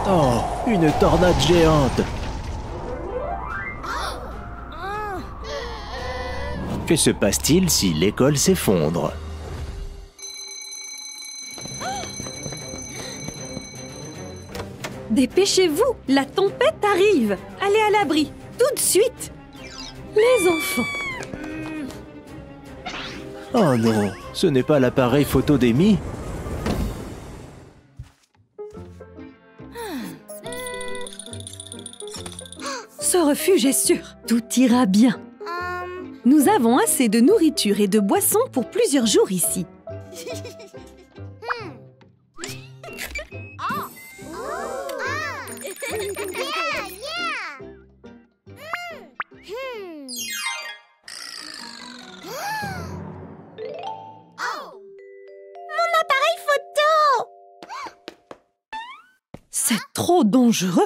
Oh, une tornade géante! Que se passe-t-il si l'école s'effondre? Dépêchez-vous, la tempête arrive. Allez à l'abri, tout de suite. Les enfants. Oh non, ce n'est pas l'appareil photo d'Amy? Ce refuge est sûr, tout ira bien. Nous avons assez de nourriture et de boissons pour plusieurs jours ici. C'est trop dangereux.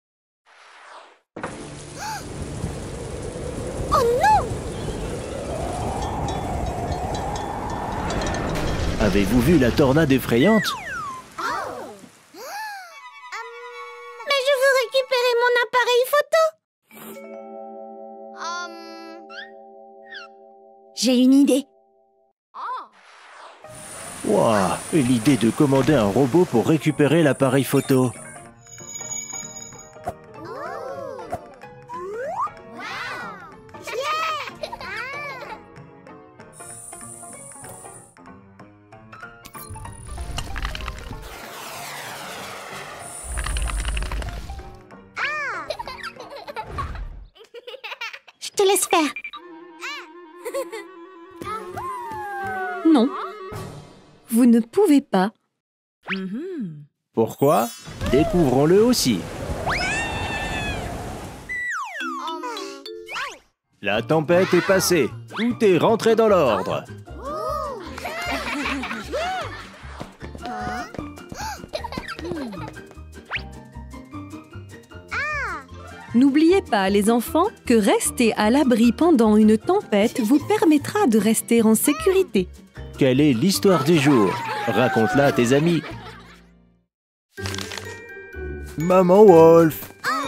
Avez-vous vu la tornade effrayante? Mais je veux récupérer mon appareil photo. J'ai une idée. Waouh, l'idée de commander un robot pour récupérer l'appareil photo. Je te laisse faire. Non, vous ne pouvez pas. Pourquoi? Découvrons-le aussi. La tempête est passée. Tout est rentré dans l'ordre. N'oubliez pas, les enfants, que rester à l'abri pendant une tempête vous permettra de rester en sécurité. Quelle est l'histoire du jour? Raconte-la à tes amis. Maman Wolf.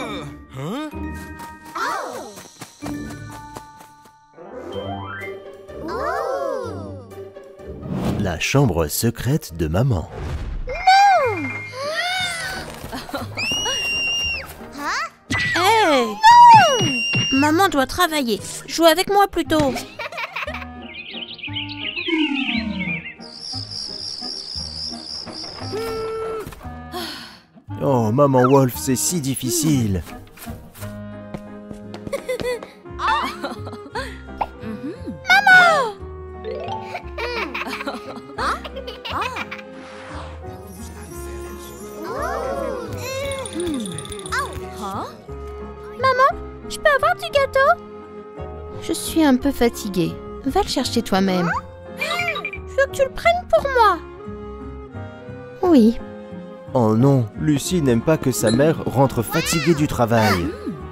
La chambre secrète de maman. Hey! Maman doit travailler. Joue avec moi plutôt. Oh, maman Wolf, c'est si difficile. Je peux avoir du gâteau? Je suis un peu fatiguée. Va le chercher toi-même. Je veux que tu le prennes pour moi. Oui. Oh non, Lucie n'aime pas que sa mère rentre fatiguée du travail.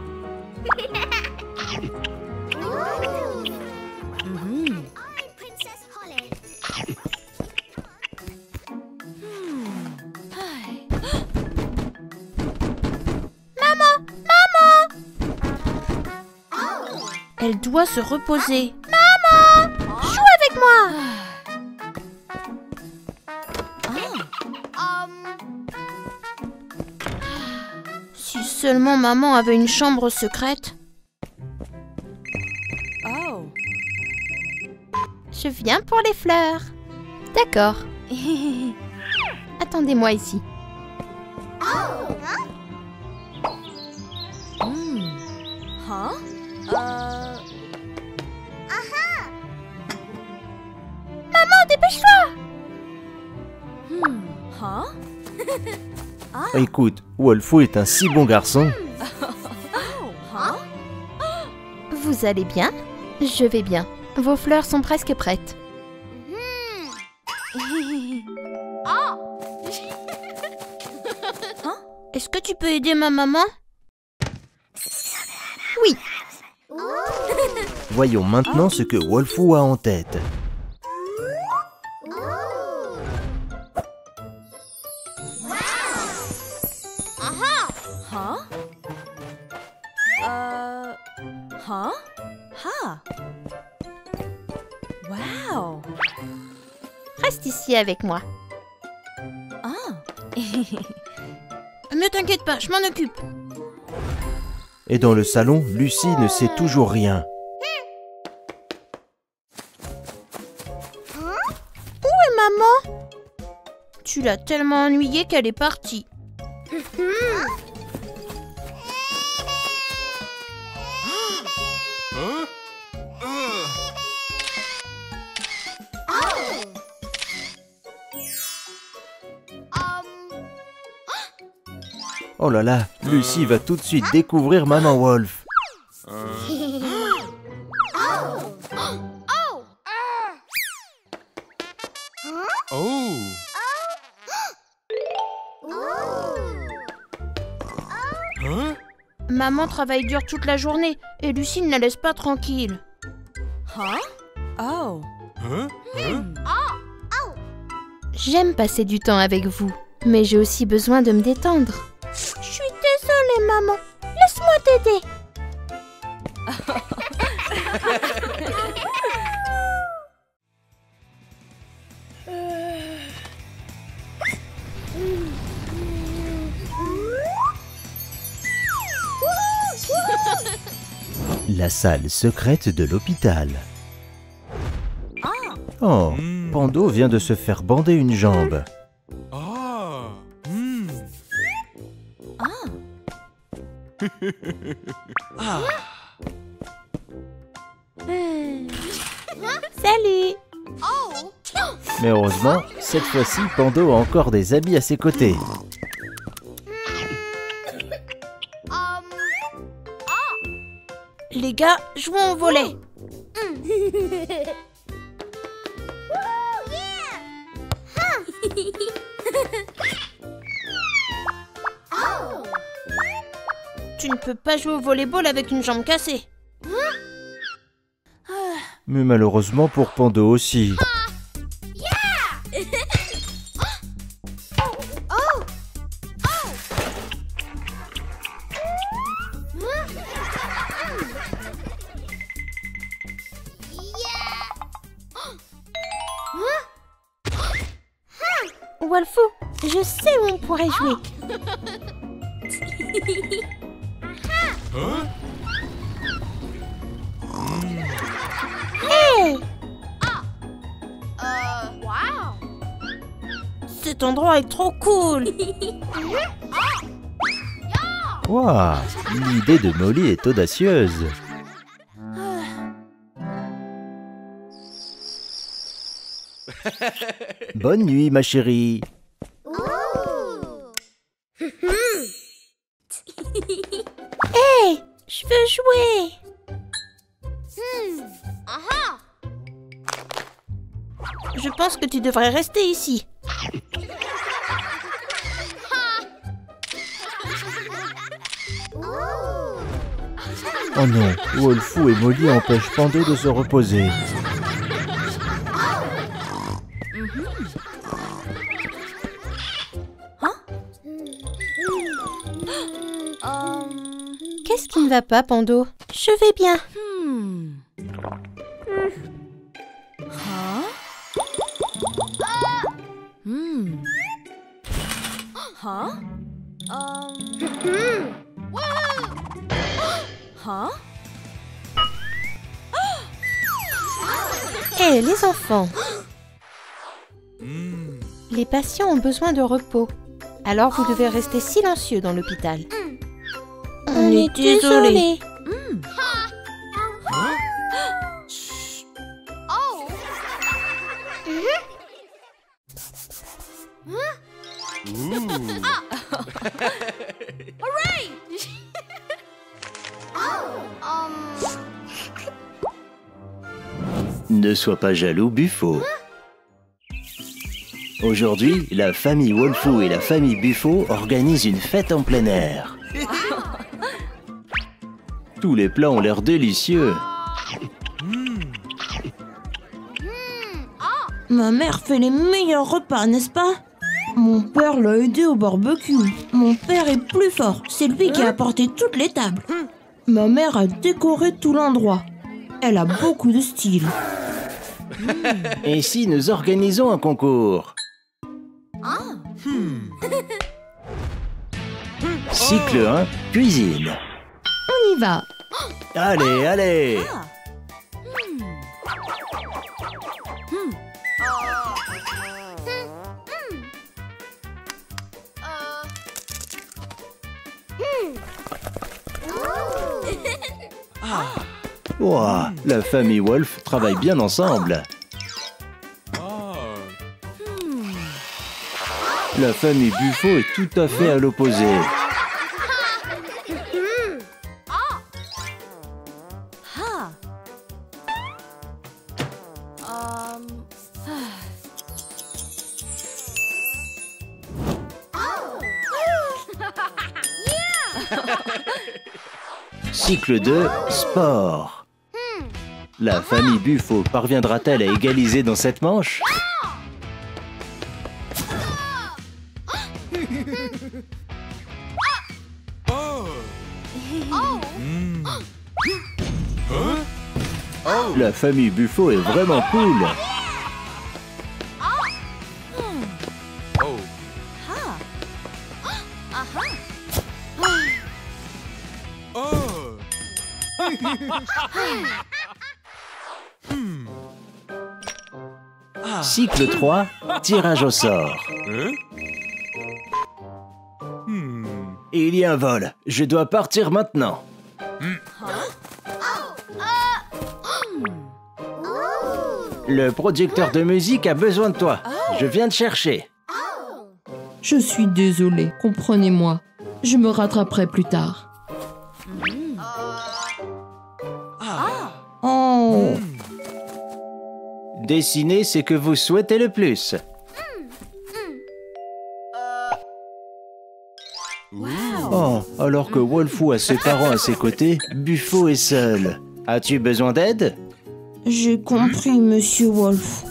Elle doit se reposer. Maman! Joue avec moi! Si seulement maman avait une chambre secrète. Je viens pour les fleurs. D'accord. Attendez-moi ici. Maman, dépêche-toi! Écoute, Wolfou est un si bon garçon. Vous allez bien? Je vais bien. Vos fleurs sont presque prêtes. Est-ce que tu peux aider ma maman? Oui. Voyons maintenant ce que Wolfou a en tête. Aha! Wow. Reste ici avec moi. Ne t'inquiète pas, je m'en occupe. Et dans le salon, Lucie ne sait toujours rien. Où est maman? Tu l'as tellement ennuyée qu'elle est partie. Oh là là, Lucie va tout de suite découvrir Maman Wolf. Maman travaille dur toute la journée et Lucie ne la laisse pas tranquille. J'aime passer du temps avec vous, mais j'ai aussi besoin de me détendre. Je suis désolée, maman. Laisse-moi t'aider. La salle secrète de l'hôpital. Oh, Pando vient de se faire bander une jambe. Salut. Mais heureusement, cette fois-ci, Pando a encore des amis à ses côtés. Les gars, jouons au volley. Tu ne peux pas jouer au volleyball avec une jambe cassée. Mais malheureusement pour Pando aussi. Wolfou, je sais où on pourrait jouer. Hey! Cet endroit est trop cool. Waouh, l'idée de Molly est audacieuse. Bonne nuit, ma chérie. Hey, je veux jouer. Je pense que tu devrais rester ici. Oh non, Wolfou et Molly empêchent Pando de se reposer. Qu'est-ce qui ne va pas, Pando? Je vais bien. Hé, les enfants. Les patients ont besoin de repos. Alors vous devez rester silencieux dans l'hôpital. On est désolé. Ne sois pas jaloux, Buffo. Aujourd'hui, la famille Wolfou et la famille Buffo organisent une fête en plein air. Tous les plats ont l'air délicieux. Ma mère fait les meilleurs repas, n'est-ce pas? Mon père l'a aidé au barbecue. Mon père est plus fort. C'est lui qui a apporté toutes les tables. Ma mère a décoré tout l'endroit. Elle a beaucoup de style. Et si nous organisons un concours? Cycle 1, cuisine. On y va. Allez, allez! Ouah, la famille Wolf travaille bien ensemble. La famille Buffo est tout à fait à l'opposé. Cycle 2, sport. La famille Buffo parviendra-t-elle à égaliser dans cette manche? La famille Buffo est vraiment cool. Cycle 3, tirage au sort. Il y a un vol. Je dois partir maintenant. Le producteur de musique a besoin de toi. Je viens te chercher. Je suis désolée, comprenez-moi. Je me rattraperai plus tard. Oh. Dessiner ce que vous souhaitez le plus. Oh, alors que Wolfou a ses parents à ses côtés, Buffo est seul. As-tu besoin d'aide? J'ai compris, Monsieur Wolf.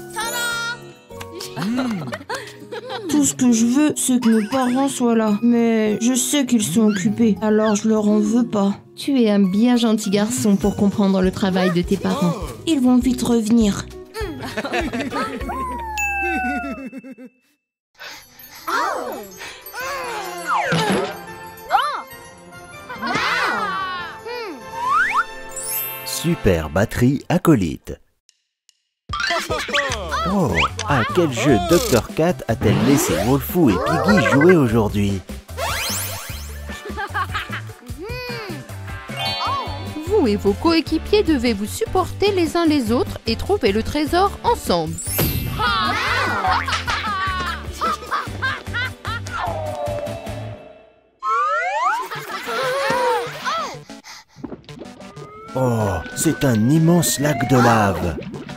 Tout ce que je veux, c'est que mes parents soient là. Mais je sais qu'ils sont occupés, alors je leur en veux pas. Tu es un bien gentil garçon pour comprendre le travail de tes parents. Ils vont vite revenir. Super batterie acolyte. Oh, à quel jeu Dr. Cat a-t-elle laissé Wolfou et Piggy jouer aujourd'hui? Vous et vos coéquipiers devez vous supporter les uns les autres et trouver le trésor ensemble. Oh, c'est un immense lac de lave.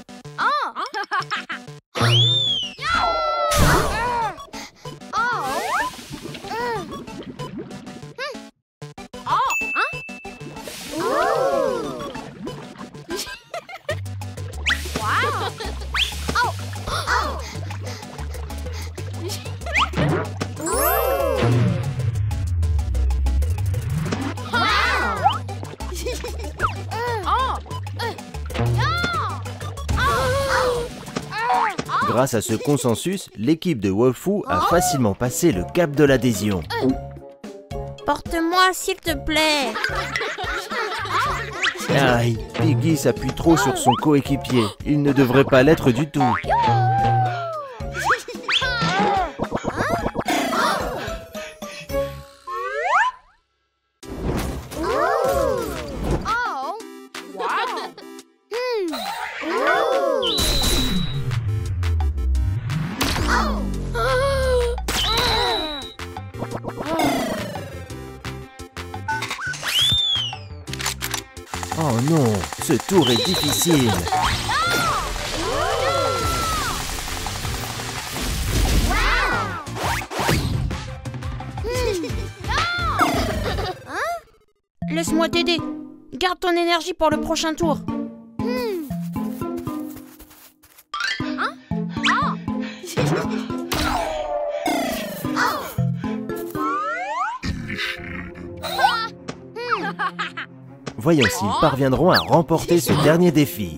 Grâce à ce consensus, l'équipe de Wolfou a facilement passé le cap de l'adhésion. Porte-moi, s'il te plaît. Aïe, Piggy s'appuie trop sur son coéquipier. Il ne devrait pas l'être du tout. Oh non, ce tour est difficile. Laisse-moi t'aider. Garde ton énergie pour le prochain tour. Voyons s'ils parviendront à remporter ce dernier défi.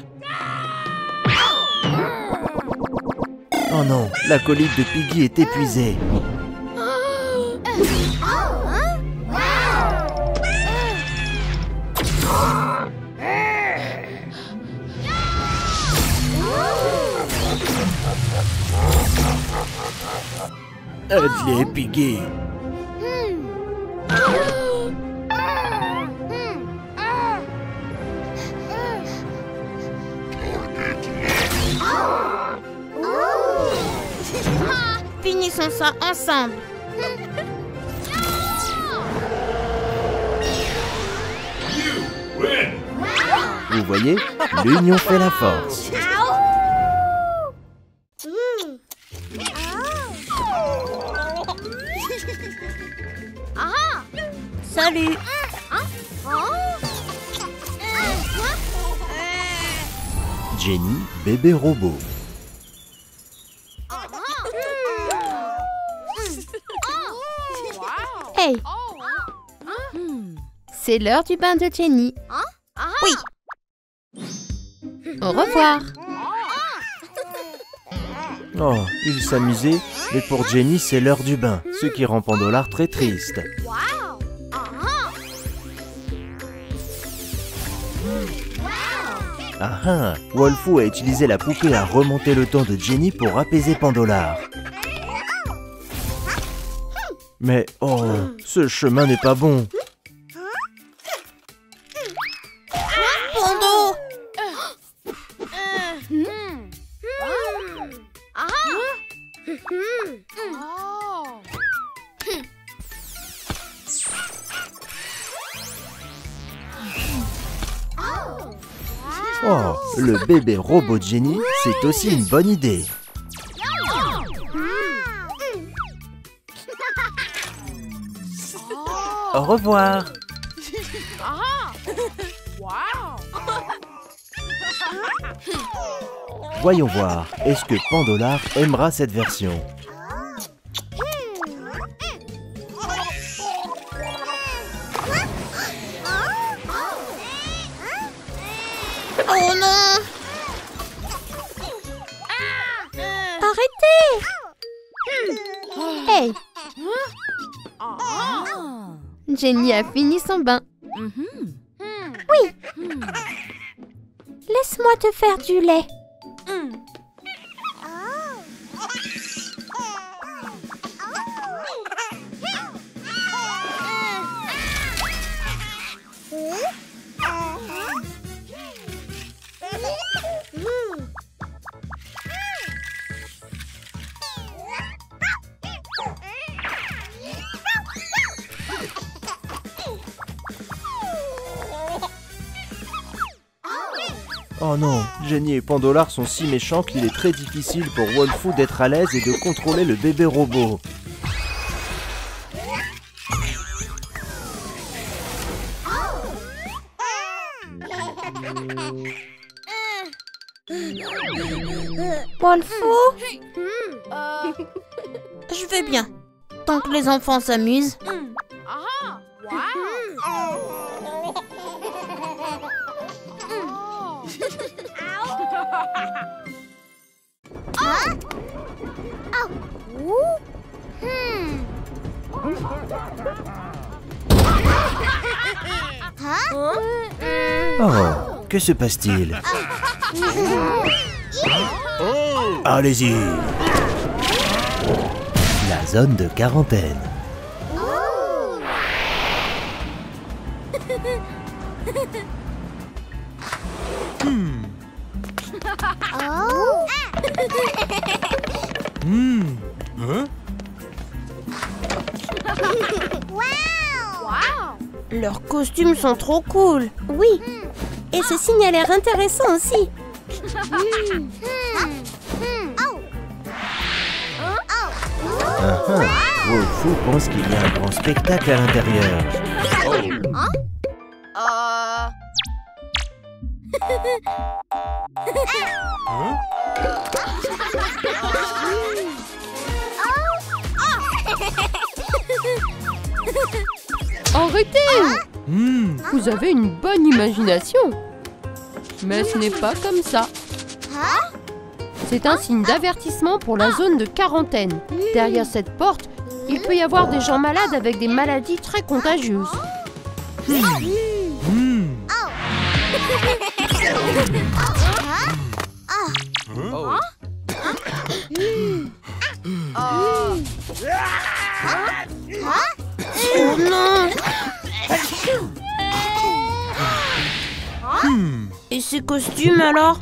Oh non, l'acolyte de Piggy est épuisée. Aide-les, Piggy. Finissons ça ensemble. Vous voyez, l'union fait la force. Salut. Jenny, bébé robot. Hey. C'est l'heure du bain de Jenny. Oui. Au revoir. Oh, il s'amusait, mais pour Jenny, c'est l'heure du bain, ce qui rend Pandolare très triste. Ah ah, Wolfou a utilisé la poupée à remonter le temps de Jenny pour apaiser Pandolare. Mais oh, ce chemin n'est pas bon. Pando. Oh, le bébé robot de Jenny, c'est aussi une bonne idée. Au revoir. Voyons voir, est-ce que Pandolare aimera cette version? Oh non! Arrêtez! Hey! Jenny a fini son bain. Oui! Laisse-moi te faire du lait. Oh non, Jenny et Pandolare sont si méchants qu'il est très difficile pour Wolfou d'être à l'aise et de contrôler le bébé robot. Wolfou? Je vais bien. Tant que les enfants s'amusent. Oh, que se passe-t-il? Allez-y! La zone de quarantaine. Leurs costumes sont trop cool. Oui. Et ce signe a l'air intéressant aussi. Wolfou pense qu'il y a un grand spectacle à l'intérieur. Arrêtez! Vous avez une bonne imagination. Mais ce n'est pas comme ça. C'est un signe d'avertissement pour la zone de quarantaine. Derrière cette porte, il peut y avoir des gens malades avec des maladies très contagieuses. Oh non! Et ces costumes alors?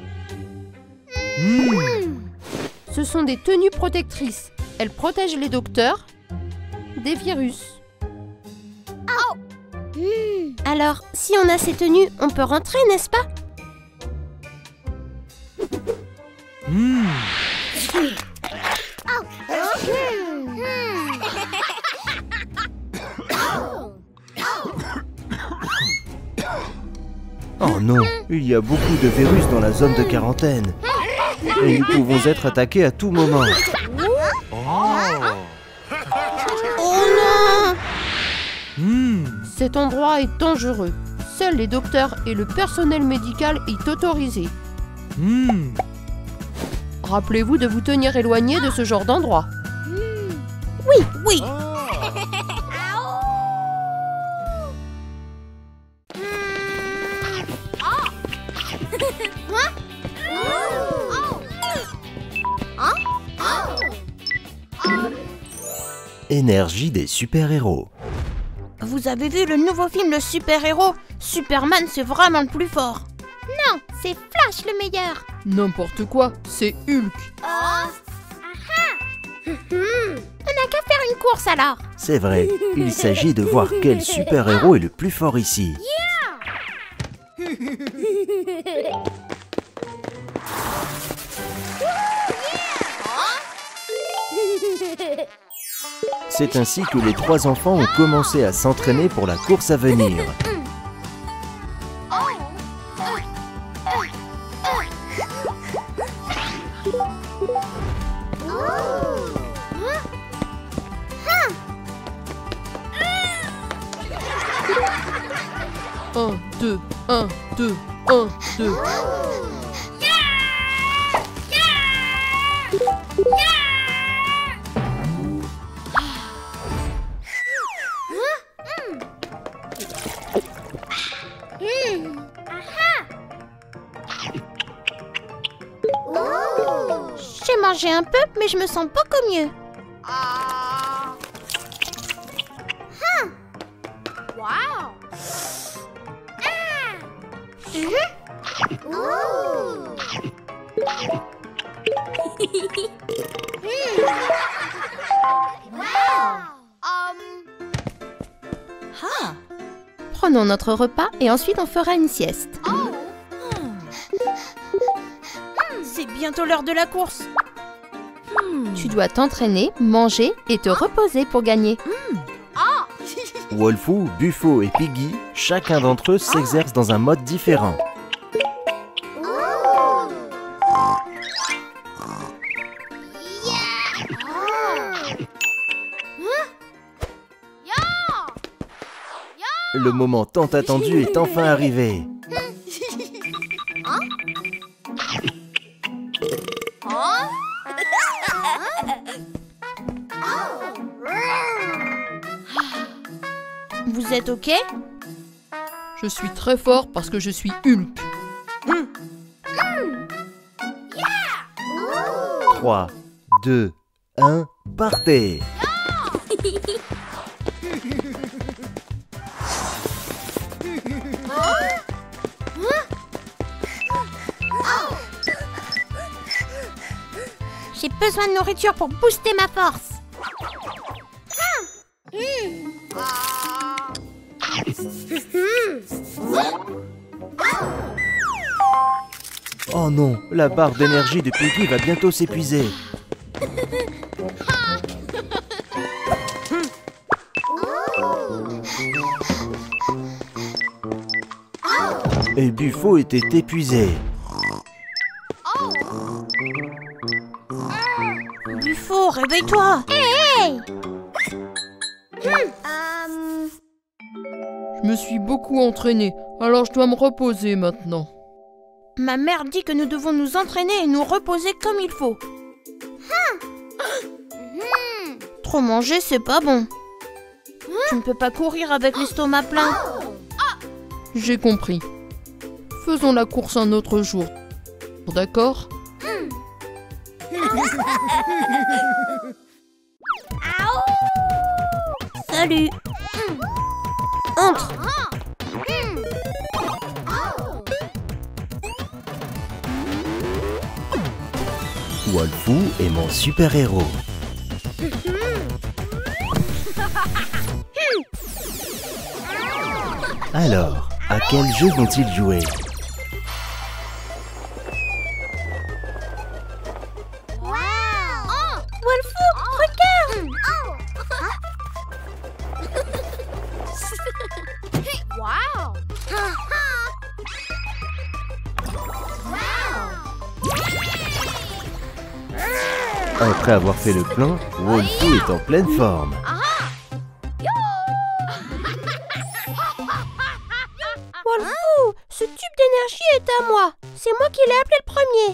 Ce sont des tenues protectrices. Elles protègent les docteurs des virus. Alors, si on a ces tenues, on peut rentrer, n'est-ce pas? Oh non, il y a beaucoup de virus dans la zone de quarantaine. Et nous pouvons être attaqués à tout moment. Oh non! Cet endroit est dangereux. Seuls les docteurs et le personnel médical y autorisés. Rappelez-vous de vous tenir éloigné de ce genre d'endroit. Oui! Énergie des super-héros. Vous avez vu le nouveau film Le Super-héros? Superman, c'est vraiment le plus fort. Non, c'est Flash le meilleur. N'importe quoi, c'est Hulk. On n'a qu'à faire une course alors. C'est vrai, il s'agit de voir quel super-héros est le plus fort ici. C'est ainsi que les trois enfants ont commencé à s'entraîner pour la course à venir. Un, deux, un, deux, un, deux. J'ai mangé un peu, mais je me sens beaucoup mieux. Prenons notre repas et ensuite on fera une sieste. C'est bientôt l'heure de la course. Tu dois t'entraîner, manger et te reposer pour gagner. Wolfou, Buffo et Piggy, chacun d'entre eux s'exerce dans un mode différent. Le moment tant attendu est enfin arrivé. Vous êtes OK? Je suis très fort parce que je suis Hulk. 3, 2, 1, partez! J'ai besoin de nourriture pour booster ma force. Oh non, la barre d'énergie de Piggy va bientôt s'épuiser. Et Buffo était épuisé. Buffo, réveille-toi! Je Je me suis beaucoup entraîné, alors je dois me reposer maintenant. Ma mère dit que nous devons nous entraîner et nous reposer comme il faut. Trop manger, c'est pas bon. Tu ne peux pas courir avec l'estomac plein. J'ai compris. Faisons la course un autre jour. D'accord? Salut. Entre. Wolfou est mon super-héros. Alors, à quel jeu vont-ils jouer? Wolfou, regarde. Après avoir fait le plein, Wolfou est en pleine forme. Wolfou, ce tube d'énergie est à moi. C'est moi qui l'ai appelé le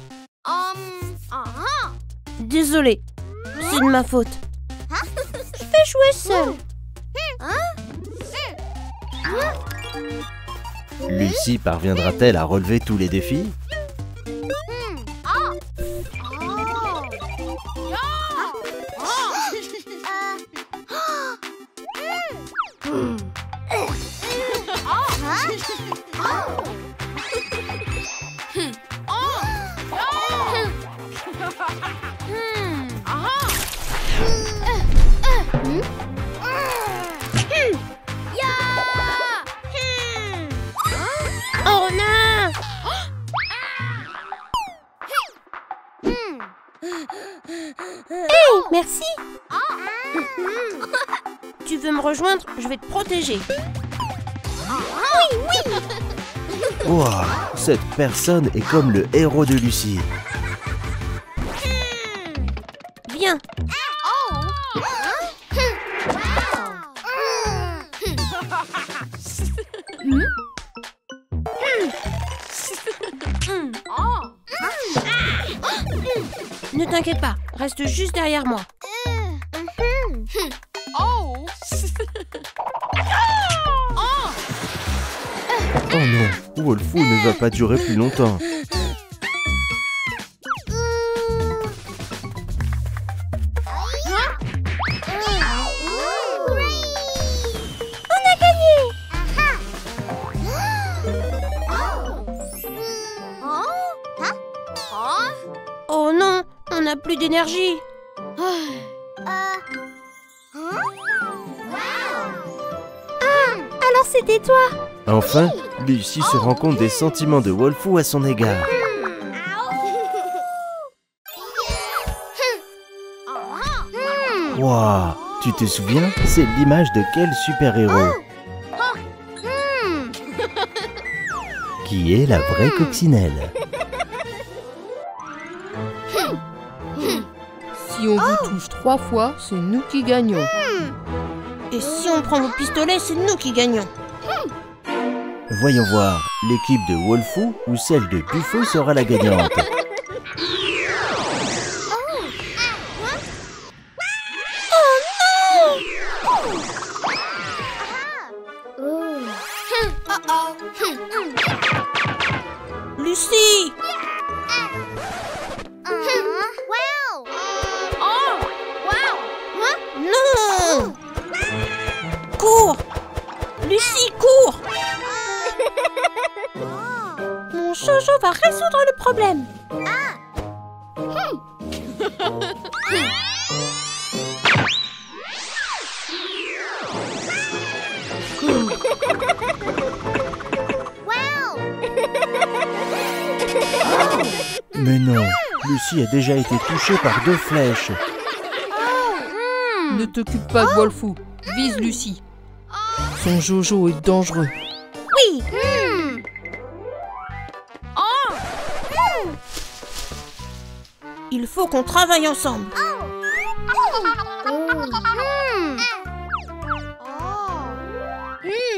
premier. Désolée, c'est de ma faute. Je vais jouer seule. Lucie parviendra-t-elle à relever tous les défis? Oh non! Hey, merci! Tu veux me rejoindre? Je vais te protéger. Ouah, cette personne est comme le héros de Lucie. Viens! Ne t'inquiète pas, reste juste derrière moi. Oh non, Wolfou ne va pas durer plus longtemps. Oh non, on n'a plus d'énergie. Alors c'était toi. Enfin, Lucie se rend compte des sentiments de Wolfou à son égard. Waouh, tu te souviens? C'est l'image de quel super-héros? Qui est la vraie coccinelle? Si on vous touche 3 fois, c'est nous qui gagnons. Et si on prend le pistolet, c'est nous qui gagnons. Voyons voir, l'équipe de Wolfou ou celle de Buffo sera la gagnante. Lucie! Non! Cours! Lucie, cours! Mon Jojo va résoudre le problème. Mais non, Lucie a déjà été touchée par 2 flèches. Ne t'occupe pas de Wolfou, vise Lucie. Son Jojo est dangereux. Oui! Il faut qu'on travaille ensemble.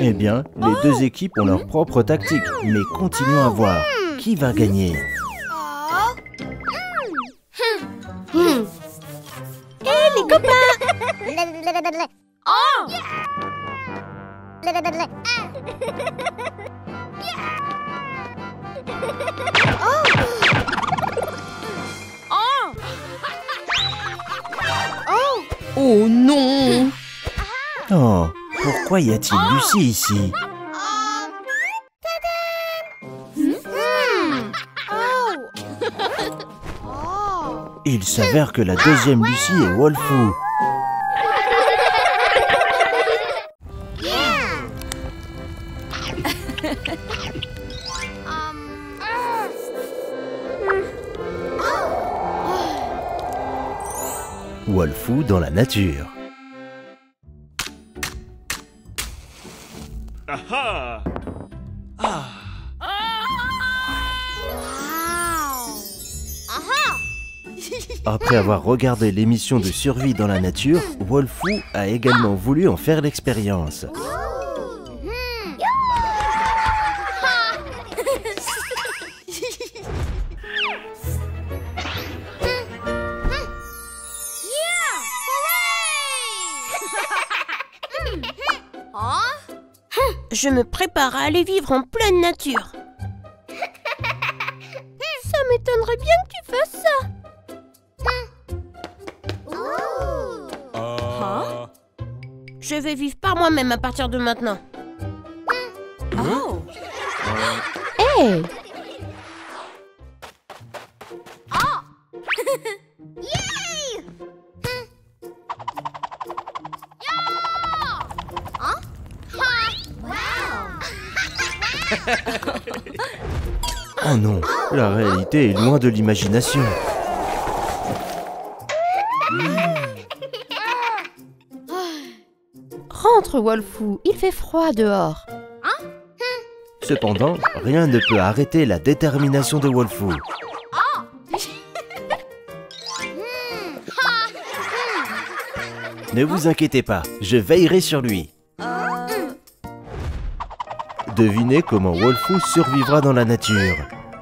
Eh bien, les deux équipes ont leur propre tactique, mais continuons à voir. Qui va gagner? Les copains! Oh non! Oh, pourquoi y a-t-il Lucie ici? Il s'avère que la deuxième Lucie est Wolfou. Wolfou dans la nature. Après avoir regardé l'émission de survie dans la nature, Wolfou a également voulu en faire l'expérience. Je me prépare à aller vivre en pleine nature. Ça m'étonnerait bien que tu fasses ça. Je vais vivre par moi-même à partir de maintenant. Hey! Oh non, la réalité est loin de l'imagination. Rentre, Wolfou, il fait froid dehors. Cependant, rien ne peut arrêter la détermination de Wolfou. Ne vous inquiétez pas, je veillerai sur lui. Devinez comment Wolfou survivra dans la nature.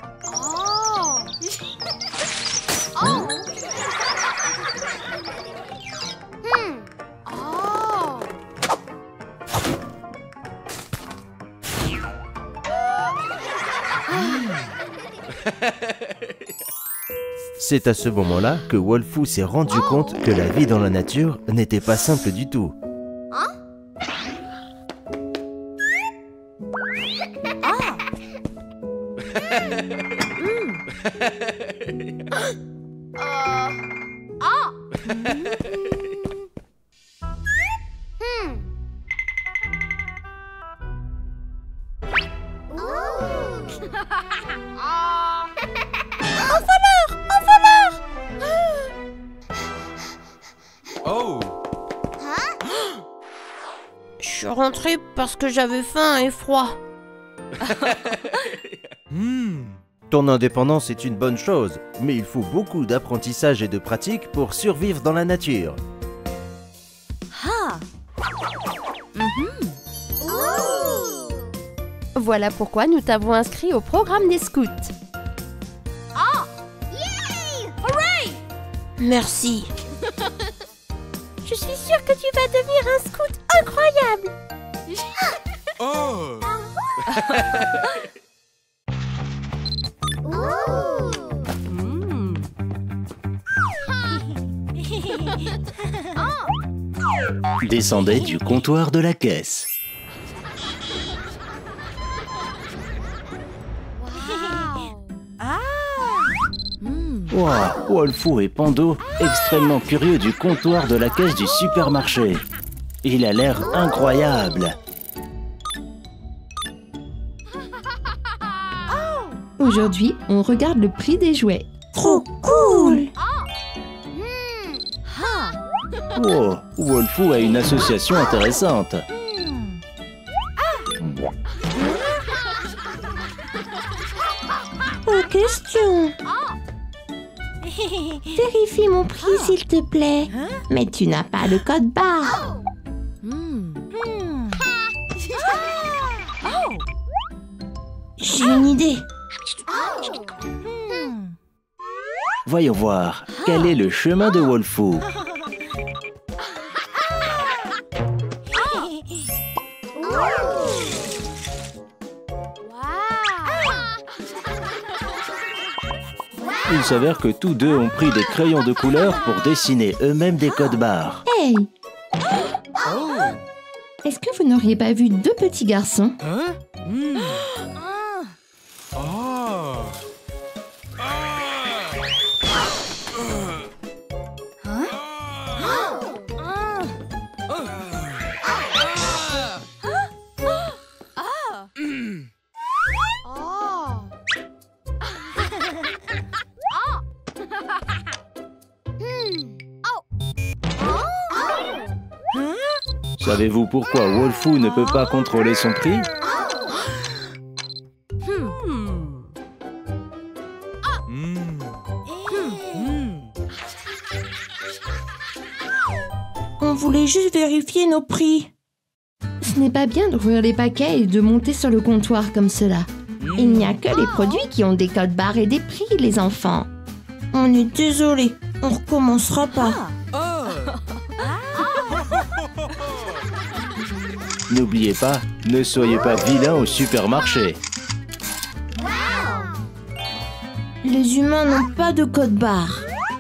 C'est à ce moment-là que Wolfou s'est rendu compte que la vie dans la nature n'était pas simple du tout. Je suis rentrée parce que j'avais faim et froid. Ton indépendance est une bonne chose, mais il faut beaucoup d'apprentissage et de pratique pour survivre dans la nature. Voilà pourquoi nous t'avons inscrit au programme des scouts. Merci. Je suis sûre que tu vas devenir un scout incroyable. Descendez du comptoir de la caisse. Wow, Wolfou et Pando, extrêmement curieux du comptoir de la caisse du supermarché. Il a l'air incroyable. Aujourd'hui, on regarde le prix des jouets. Trop cool! Wow, Wolfou a une association intéressante. Aux questions. Vérifie mon prix, s'il te plaît. Mais tu n'as pas le code barre. J'ai une idée. Voyons voir, quel est le chemin de Wolfou? Il s'avère que tous deux ont pris des crayons de couleur pour dessiner eux-mêmes des codes barres. Hey! Est-ce que vous n'auriez pas vu deux petits garçons? Savez-vous pourquoi Wolfou ne peut pas contrôler son prix? On voulait juste vérifier nos prix. Ce n'est pas bien d'ouvrir les paquets et de monter sur le comptoir comme cela. Il n'y a que les produits qui ont des codes barres et des prix, les enfants. On est désolé, on recommencera pas. N'oubliez pas, ne soyez pas vilain au supermarché. Les humains n'ont pas de code barre.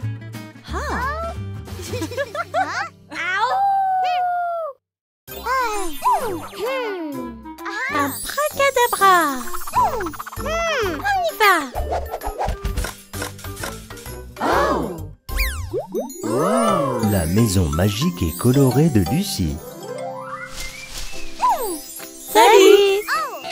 Abracadabra. On y va. La maison magique et colorée de Lucie. Salut!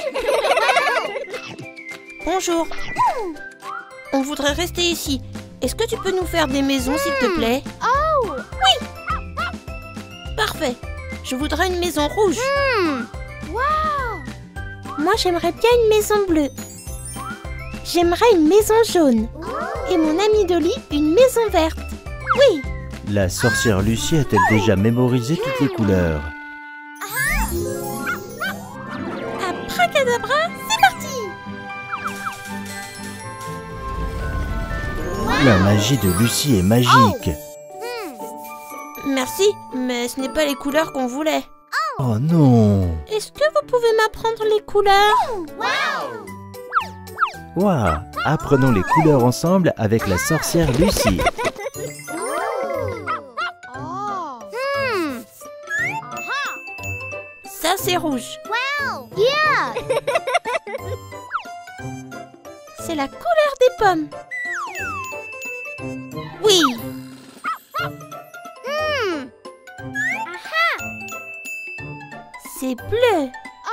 Bonjour. On voudrait rester ici. Est-ce que tu peux nous faire des maisons, s'il te plaît? Oui! Parfait. Je voudrais une maison rouge. Moi, j'aimerais bien une maison bleue. J'aimerais une maison jaune. Et mon amie Dolly, une maison verte. Oui. La sorcière Lucie a-t-elle déjà mémorisé toutes les couleurs? Abracadabra, c'est parti. La magie de Lucie est magique. Merci, mais ce n'est pas les couleurs qu'on voulait. Oh non! Est-ce que vous pouvez m'apprendre les couleurs? Waouh! Apprenons les couleurs ensemble avec la sorcière Lucie. Ça, c'est rouge. C'est la couleur des pommes. Oui. C'est bleu.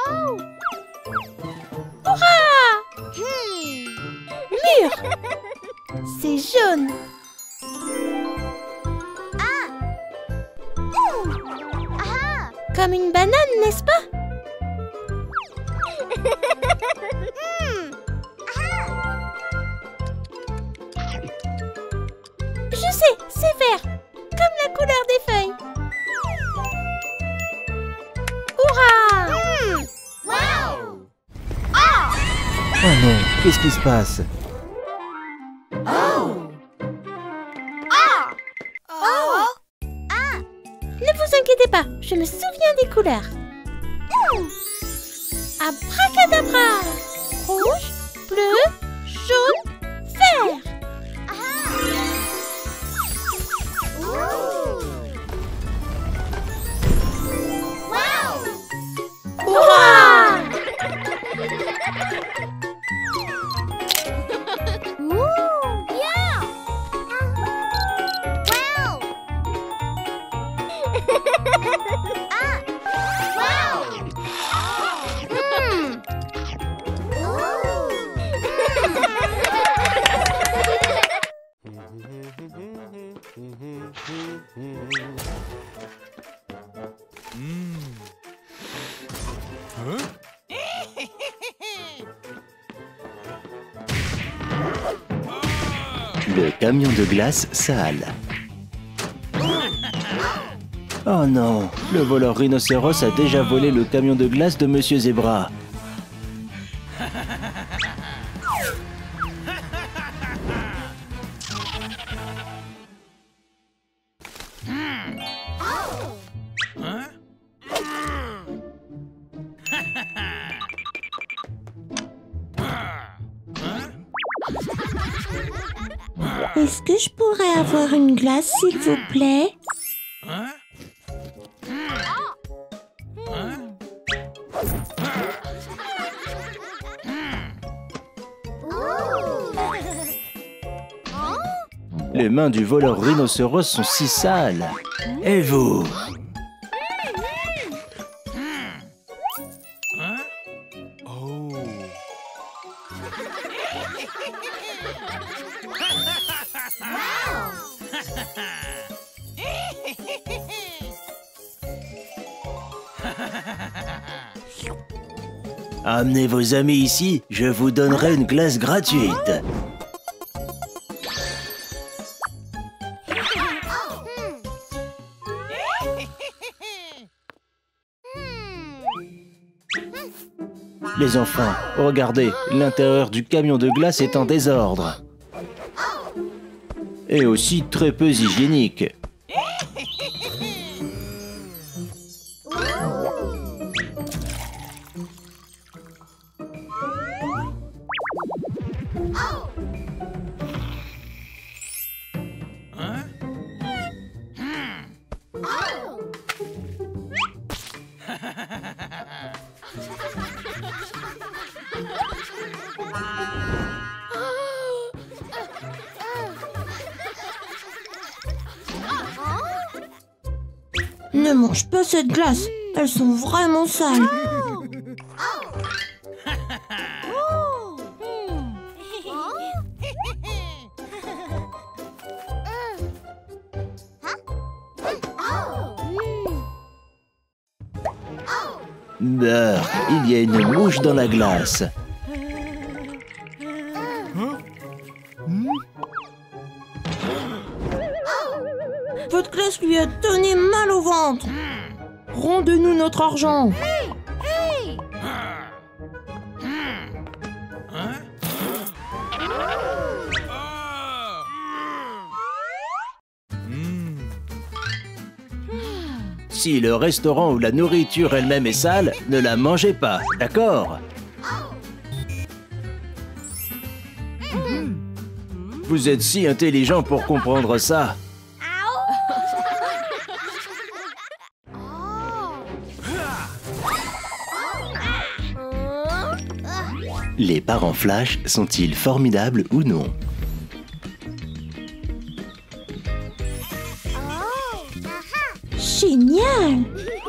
Hurrah! Mûr. C'est jaune. Comme une banane, n'est-ce pas? Je sais, c'est vert, comme la couleur des feuilles. Hurrah! Oh non, qu'est-ce qui se passe? Ne vous inquiétez pas, je me souviens des couleurs. Abracadabra! Rouge, bleu, jaune, vert. Hurrah! Le camion de glace sale. Oh non, le voleur rhinocéros a déjà volé le camion de glace de Monsieur Zebra. Est-ce que je pourrais avoir une glace, s'il vous plaît? Les mains du voleur rhinocéros sont si sales. Et vous? Amenez vos amis ici, je vous donnerai une glace gratuite. Les enfants, regardez, l'intérieur du camion de glace est en désordre. Et aussi très peu hygiénique. Ne mange pas cette glace, elles sont vraiment sales. Beurre, il y a une mouche dans la glace. Votre glace lui a donné mal au ventre. Rendez-nous notre argent. Si le restaurant ou la nourriture elle-même est sale, ne la mangez pas, d'accord? Vous êtes si intelligent pour comprendre ça. Les parents Flash sont-ils formidables ou non? Génial!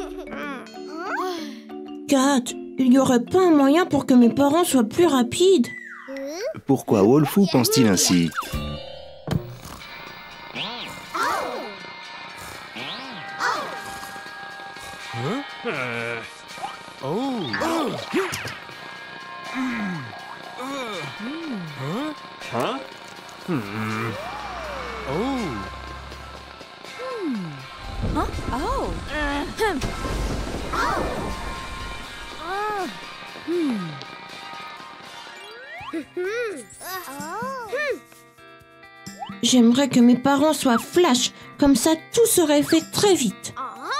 Kat, il n'y aurait pas un moyen pour que mes parents soient plus rapides? Pourquoi Wolfou pense-t-il ainsi? J'aimerais que mes parents soient Flash, comme ça tout serait fait très vite.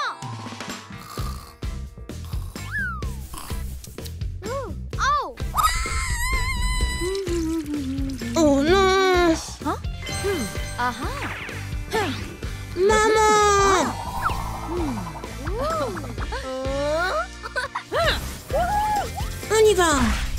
Oh non! Maman! On y va!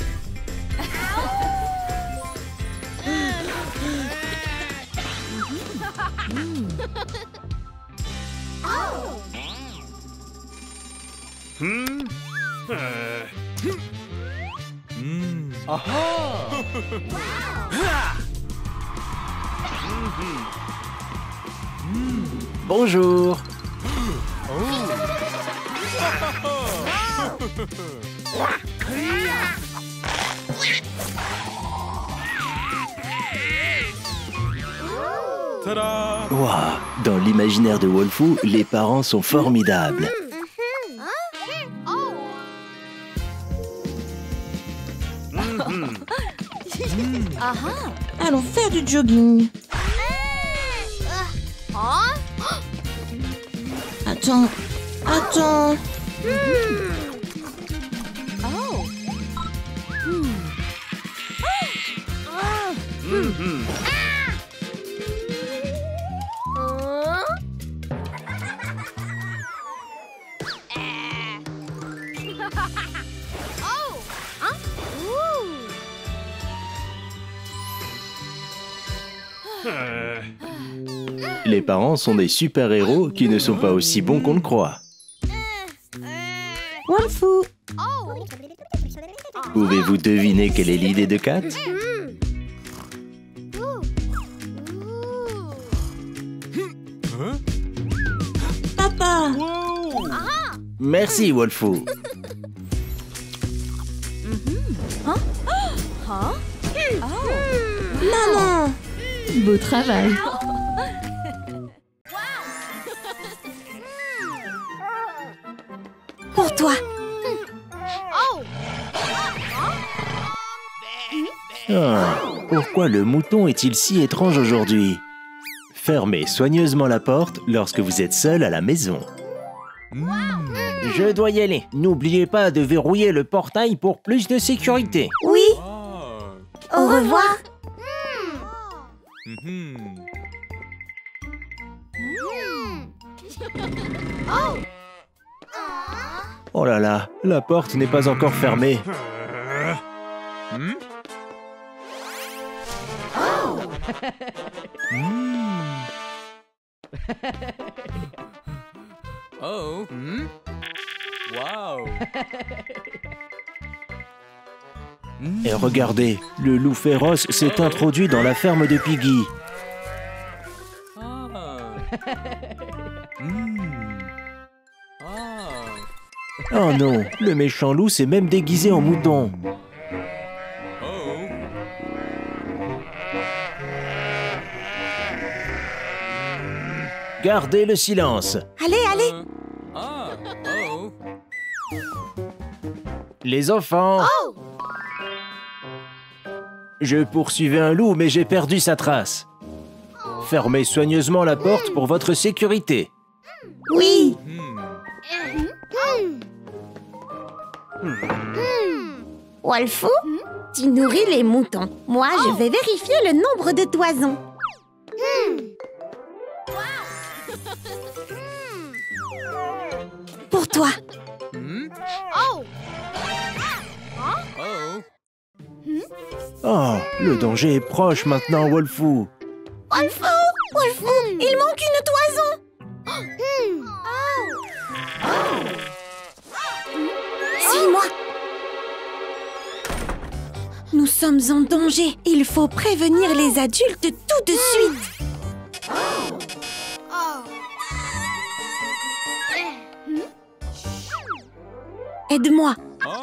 Bonjour. Waouh, dans l'imaginaire de Wolfou, les parents sont formidables. Allons faire du jogging. Attends, attends. Les parents sont des super-héros qui ne sont pas aussi bons qu'on le croit. Wolfou, Pouvez-vous deviner quelle est l'idée de Kat? papa. Merci, Wolfou. Maman! Beau travail. Pour toi! Ah, pourquoi le mouton est-il si étrange aujourd'hui? Fermez soigneusement la porte lorsque vous êtes seul à la maison. Je dois y aller. N'oubliez pas de verrouiller le portail pour plus de sécurité. Oui! Au revoir! Oh là là, la porte n'est pas encore fermée. Oh. Wow. Et regardez, le loup féroce s'est introduit dans la ferme de Piggy. Oh non, le méchant loup s'est même déguisé en mouton. Gardez le silence. Allez, allez! Les enfants. Je poursuivais un loup, mais j'ai perdu sa trace. Fermez soigneusement la porte pour votre sécurité. Oui! Wolfou, tu nourris les moutons. Moi, je vais vérifier le nombre de toisons. Pour toi. Oh, le danger est proche maintenant, Wolfou. Wolfou! Wolfou! Il manque une toison! Suis-moi! Nous sommes en danger. Il faut prévenir les adultes tout de suite. Aide-moi.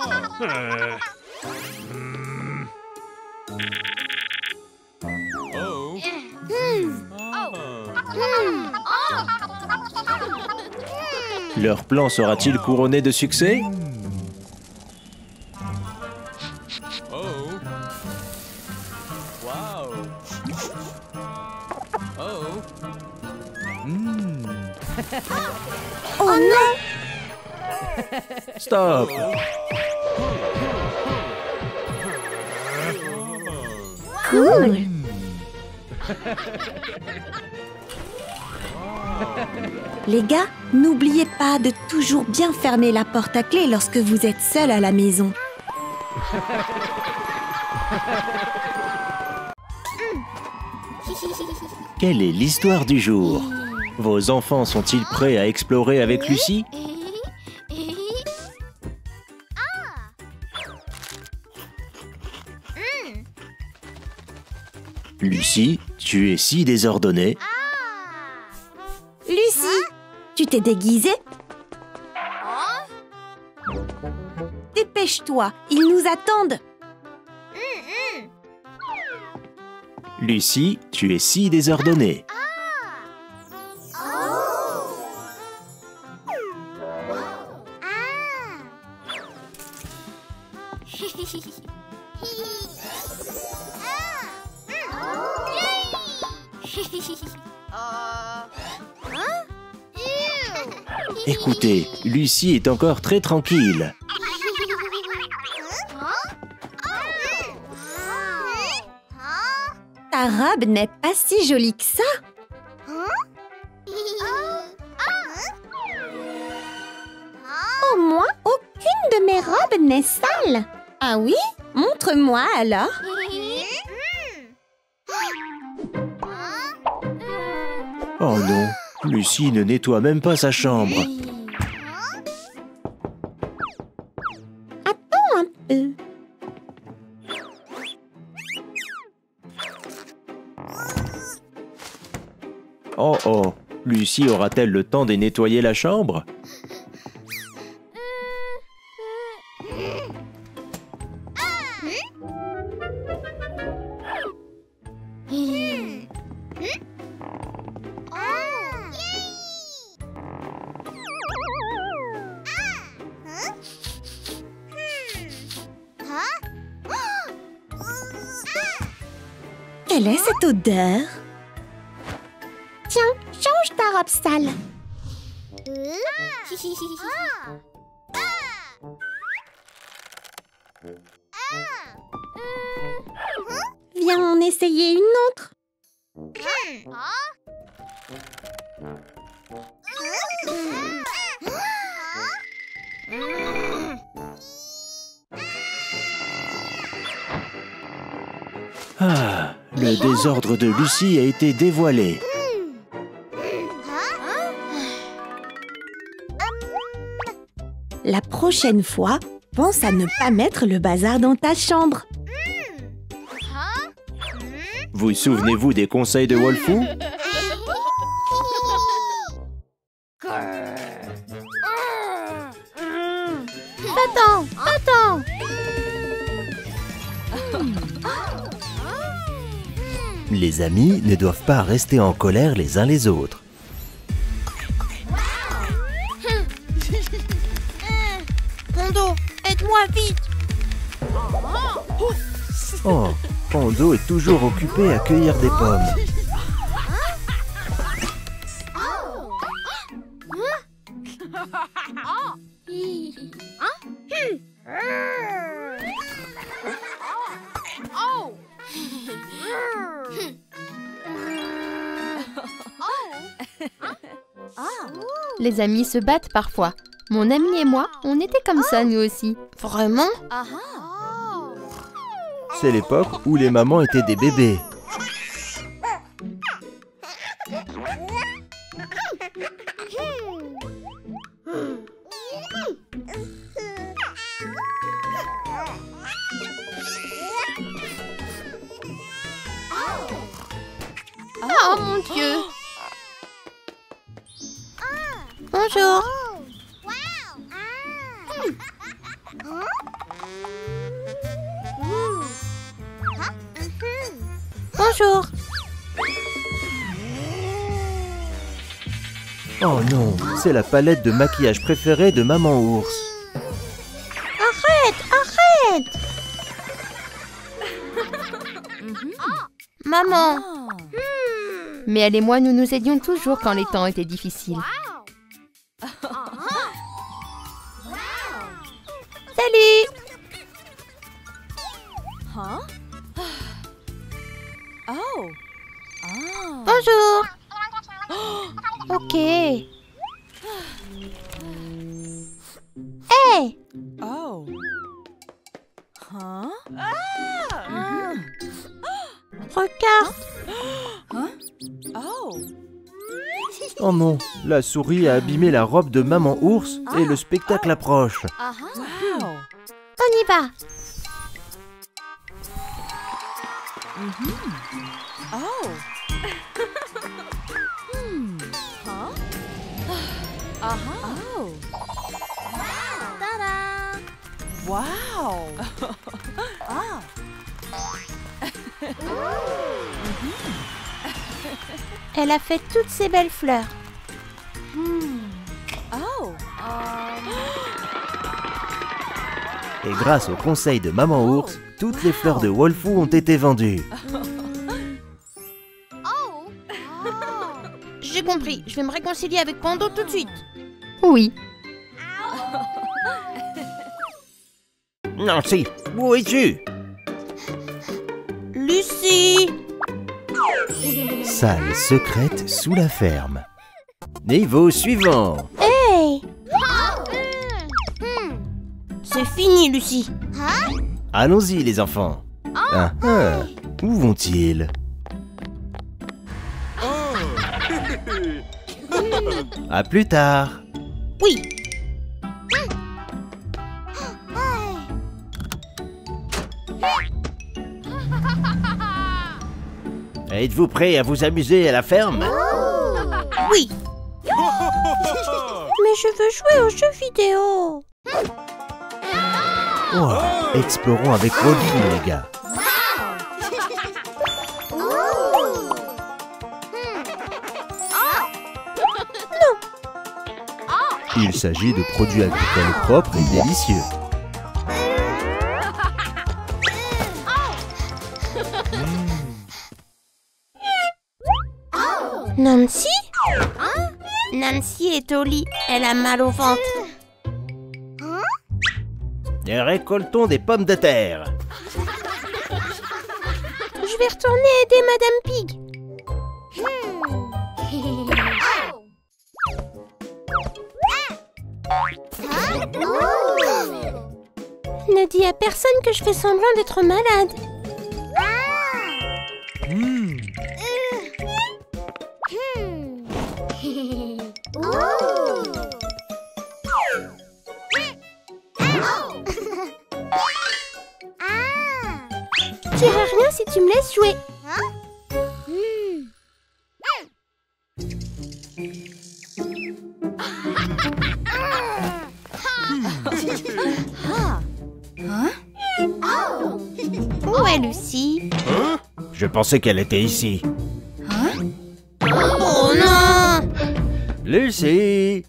Leur plan sera-t-il couronné de succès? Oh non! Stop! Cool! Les gars, n'oubliez pas de toujours bien fermer la porte à clé lorsque vous êtes seuls à la maison. Quelle est l'histoire du jour? Vos enfants sont-ils prêts à explorer avec Lucie? Lucie, tu es si désordonnée. Lucie, tu t'es déguisée? Dépêche-toi, ils nous attendent. Lucie, tu es si désordonnée. Écoutez, Lucie est encore très tranquille. Ta robe n'est pas si jolie que ça. Au moins, aucune de mes robes n'est sale. Ah oui? Montre-moi alors. Oh non, Lucie ne nettoie même pas sa chambre. Attends un peu. Oh oh, Lucie aura-t-elle le temps de nettoyer la chambre? Quelle est cette odeur? Tiens, change ta robe sale. Viens en essayer une autre. Ah, le désordre de Lucie a été dévoilé. La prochaine fois, pense à ne pas mettre le bazar dans ta chambre. Vous souvenez-vous des conseils de Wolfou? Attends. Les amis ne doivent pas rester en colère les uns les autres. Pando, aide-moi vite. Oh, Pando est toujours occupé à cueillir des pommes. Les amis se battent parfois. Mon ami et moi, on était comme ça nous aussi. Vraiment? C'est l'époque où les mamans étaient des bébés. Oh mon Dieu. Bonjour. Bonjour. Oh non, c'est la palette de maquillage préférée de Maman Ours. Arrête. Maman. Mais elle et moi, nous nous aidions toujours quand les temps étaient difficiles. Salut. Bonjour. Ok. Hey. Regarde. Oh non, la souris a abîmé la robe de Maman Ours et le spectacle approche. On y va. Elle a fait toutes ces belles fleurs. Et grâce au conseil de Maman Ours, toutes les fleurs de Wolfou ont été vendues. J'ai compris, je vais me réconcilier avec Pando tout de suite. Oui, Nancy, où es-tu? Lucie. Salle secrète sous la ferme. Niveau suivant. Hey. C'est fini, Lucie. Allons-y, les enfants. Ah, ah. Où vont-ils? À plus tard. Oui. Êtes-vous prêts à vous amuser à la ferme? Oui. Mais je veux jouer aux jeux vidéo. Oh, explorons avec Wolfou, les gars. Il s'agit de produits agricoles propres et délicieux. Nancy? Nancy est au lit. Elle a mal au ventre. Récoltons des pommes de terre. Je vais retourner aider Madame Pig. Ne dis à personne que je fais semblant d'être malade. Je dirai rien si tu me laisses jouer. Où est Lucie? Je pensais qu'elle était ici. Oh non! Lucie!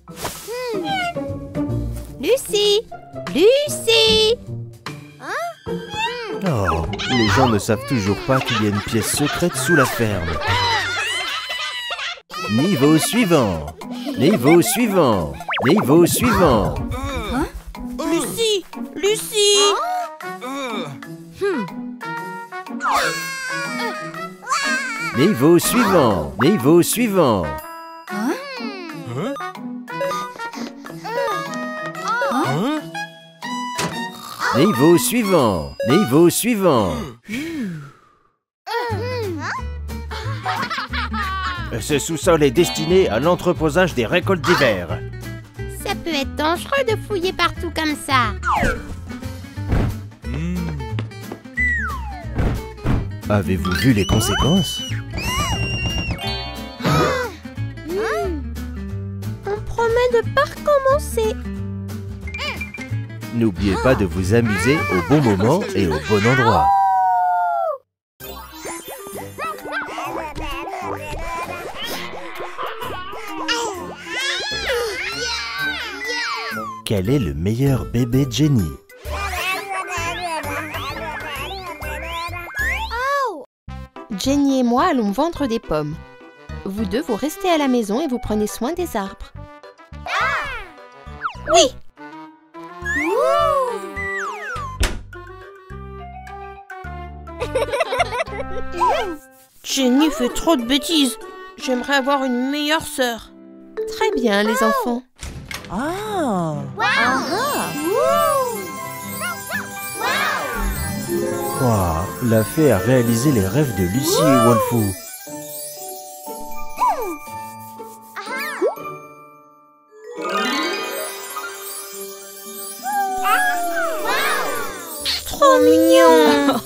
Lucie! Lucie! Oh, les gens ne savent toujours pas qu'il y a une pièce secrète sous la ferme. Niveau suivant. Niveau suivant. Niveau suivant. Lucie! Lucie! Niveau suivant. Niveau suivant. Niveau suivant. Niveau suivant. Ce sous-sol est destiné à l'entreposage des récoltes d'hiver. Ça peut être dangereux de fouiller partout comme ça. Avez-vous vu les conséquences? On promet de pas recommencer. N'oubliez pas de vous amuser au bon moment et au bon endroit. Quel est le meilleur bébé Jenny? Jenny et moi allons vendre des pommes. Vous deux, vous restez à la maison et vous prenez soin des arbres. Oui. Jenny fait trop de bêtises. J'aimerais avoir une meilleure sœur. Très bien, les enfants. Wow, la fée a réalisé les rêves de Lucie et Wolfou. Trop mignon.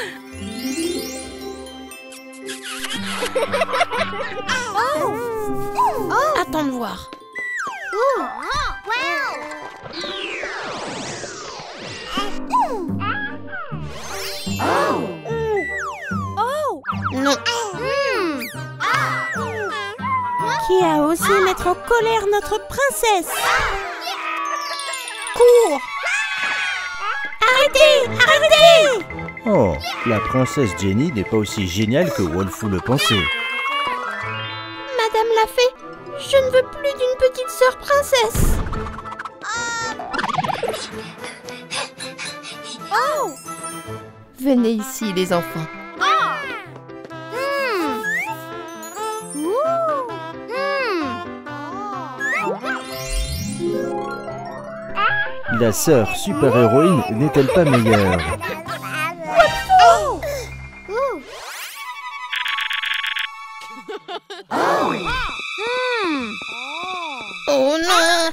Attends de voir. Non. Qui a osé mettre en colère notre princesse? Cours! Arrêtez! Arrêtez! Oh, la princesse Jenny n'est pas aussi géniale que Wolfou le pensait. Madame la fée, je ne veux plus d'une petite sœur princesse. Venez ici, les enfants. La sœur super-héroïne n'est-elle pas meilleure? Oh non!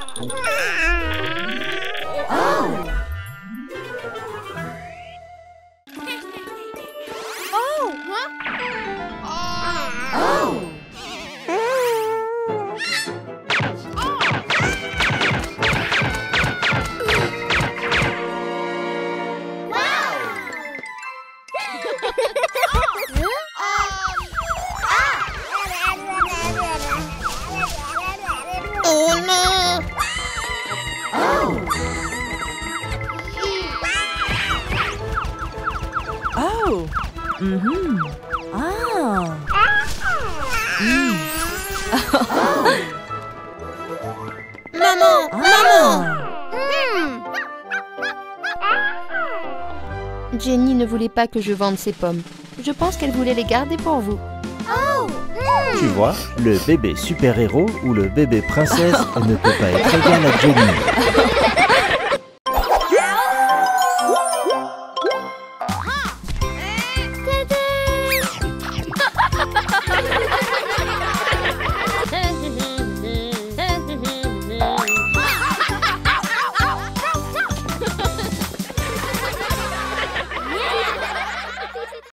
Oh non! Oh! Ah! Maman! Maman! Jenny ne voulait pas que je vende ses pommes. Je pense qu'elle voulait les garder pour vous. Tu vois, le bébé super-héros ou le bébé princesse ne peut pas être égal à Jenny.